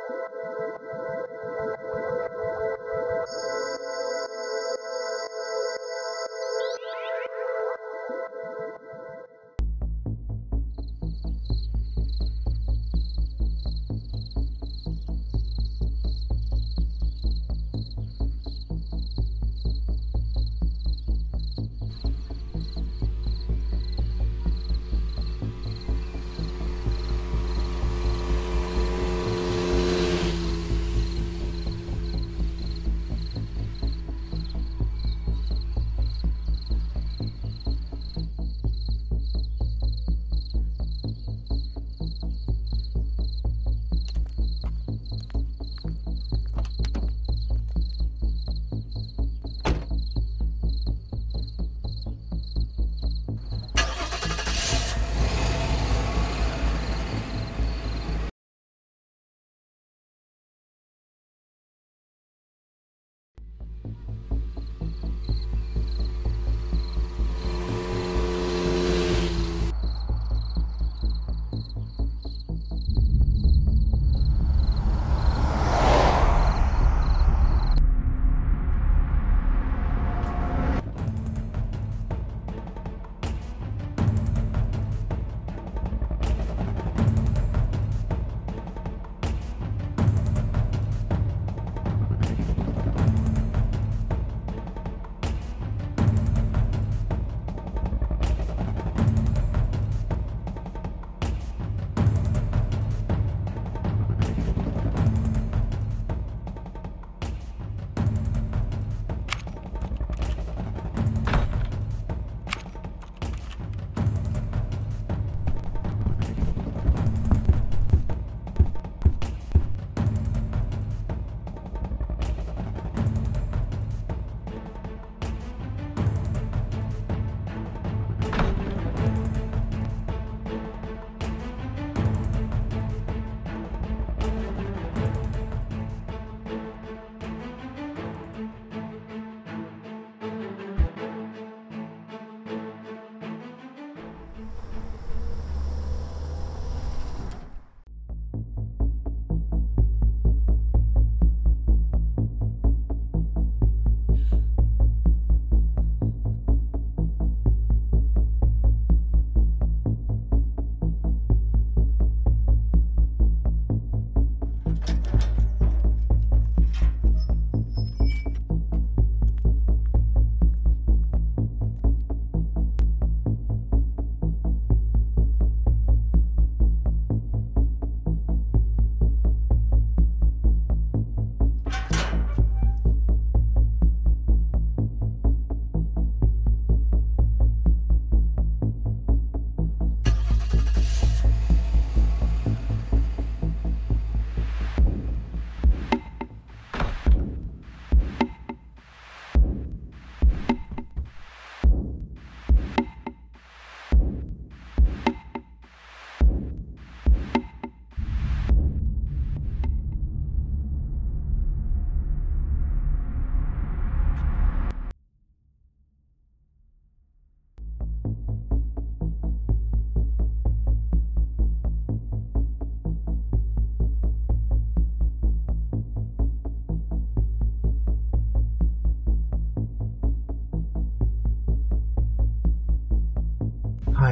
Hi,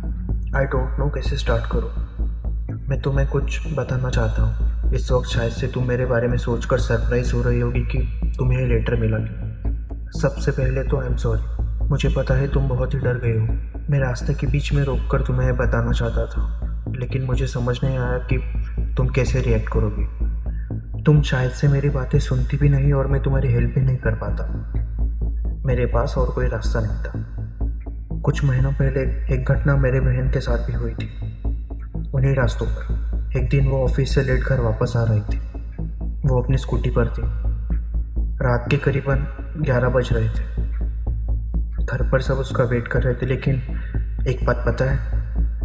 I don't know कैसे start करूँ। मैं तुम्हें कुछ बताना चाहता हूँ। इस वक्त शायद से तुम मेरे बारे में सोचकर सरप्राइज हो रही होगी कि तुम्हें ये लेटर मिला क्यों। सबसे पहले तो आई एम सॉरी। मुझे पता है तुम बहुत ही डर गए हो। मैं रास्ते के बीच में रोककर तुम्हें बताना चाहता था, लेकिन मुझे समझ नहीं आया कि तुम कैसे रिएक्ट करोगे। तुम शायद से मेरी बातें सुनती भी नहीं और मैं तुम्हारी हेल्प भी नहीं कर पाता। मेरे पास और कोई रास्ता नहीं था। कुछ महीनों पहले एक घटना मेरे बहन के साथ भी हुई थी। उन्हीं रास्तों पर एक दिन वो ऑफिस से लेट घर वापस आ रही थी। वो अपनी स्कूटी पर थी। रात के करीबन 11 बज रहे थे। घर पर सब उसका वेट कर रहे थे, लेकिन एक बात पता है,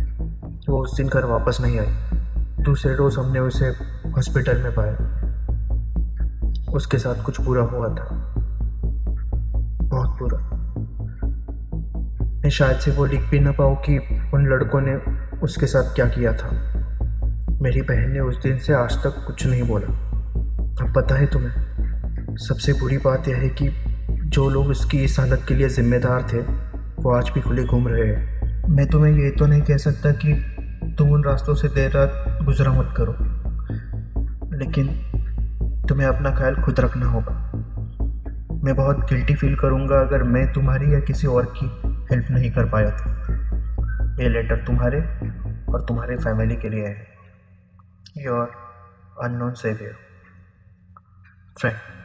वो उस दिन घर वापस नहीं आई। दूसरे रोज़ हमने उसे हॉस्पिटल में पाया। उसके साथ कुछ बुरा हुआ था, बहुत बुरा। मैं शायद से वो लिख भी ना पाऊँ कि उन लड़कों ने उसके साथ क्या किया था। मेरी बहन ने उस दिन से आज तक कुछ नहीं बोला। अब पता है तुम्हें, सबसे बुरी बात यह है कि जो लोग इसकी इस हालत के लिए जिम्मेदार थे वो आज भी खुले घूम रहे हैं। मैं तुम्हें ये तो नहीं कह सकता कि तुम उन रास्तों से देर रात गुजरा मत करो, लेकिन तुम्हें अपना ख्याल खुद रखना होगा। मैं बहुत गिल्टी फील करूँगा अगर मैं तुम्हारी या किसी और की हेल्प नहीं कर पाया तो। ये लेटर तुम्हारे और तुम्हारे फैमिली के लिए है। Your unknown saviour friend.